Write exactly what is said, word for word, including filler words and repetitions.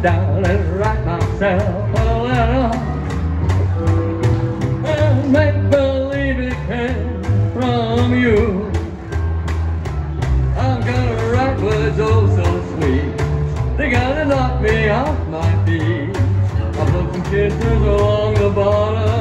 down and write myself a letter and make believe it came from you. I'm gonna write words oh so sweet, they're gonna knock me off my feet. I'll put some kisses along the bottom